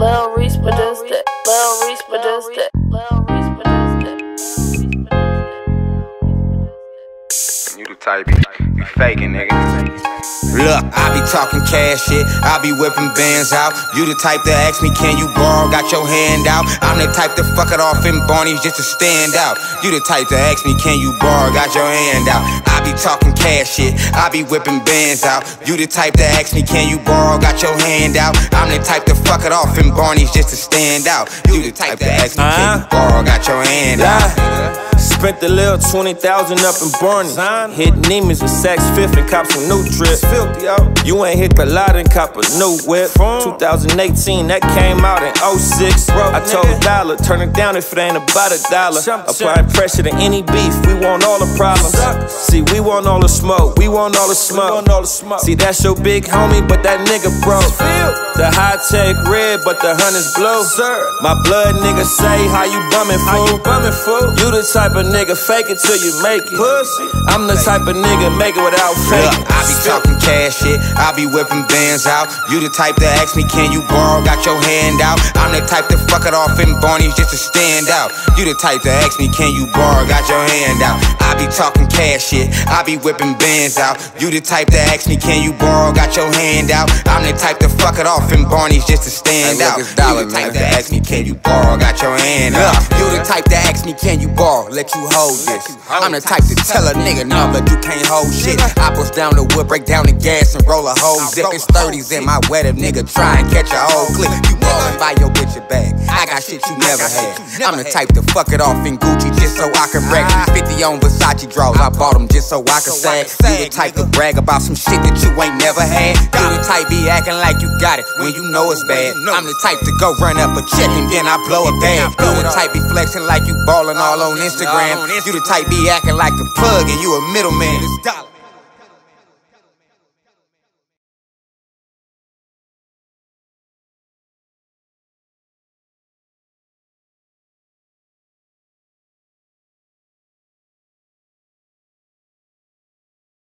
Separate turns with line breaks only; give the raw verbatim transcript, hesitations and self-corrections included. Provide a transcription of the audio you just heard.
Lil Reese produced it. Lil Reese produced it. Lil Reese produced it.
You the type, you faking, nigga.
Look, I be talking cash shit, I be whipping bands out. You the type that ask me, can you borrow? Got your hand out. I'm the type to fuck it off in Barney's just to stand out. You the type to ask me, can you borrow? Got your hand out. I be talking cash shit, I be whipping bands out. You the type to ask me, can you borrow? Got your hand out. I'm the type to fuck it off in Barney's just to stand out. You the type to ask me, can you borrow? Got your hand out.
Spent the little twenty thousand up in Barney. Hit Neiman's with Saks Fifth and cop some new trips. You ain't hit the lot and cop a new whip. twenty eighteen, that came out in oh six. I told Dollar, turn it down if it ain't about a dollar. Applying pressure to any beef, we want all the problems. See, we want all the smoke, we want all the smoke. See, that's your big homie, but that nigga broke. The high tech red, but the honey's blue. My blood nigga say, how you bumming, fool? You the type of nigga fake it till you make it. Pussy. I'm the type of nigga make it without faking.
Look, I be talking cash shit, I be whipping bands out. You the type to ask me, can you borrow? Got your hand out. I'm the type to fuck it off in Barney's just to stand out. You the type to ask me, can you borrow? Got your hand out. I be talking cash shit, I be whipping bands out. You the type to ask me, can you borrow? Got your hand out. I'm the type to fuck it off in Barney's just to stand out. You the type to ask me, can you borrow? Got your hand out. You the type to ask me, can you borrow? Let you hold this. I'm the type to tell a nigga no, but you can't hold shit. I bust down the wood, break down the gas, and roll a hole. Zippin' thirties in my wet if nigga try and catch a whole clip. You ballin' by your bitch a bag. I got shit you never had. I'm the type to fuck it off in Gucci just so I can brag. fifty on Versace draws, I bought them just so I can sag. You the type to brag about some shit that you ain't never had. You the type be acting like you got it when you know it's bad. I'm the type to go run up a check and then I blow a bag. You the type be flexing like you ballin' all on Instagram. You the type be acting like the plug and you a middleman.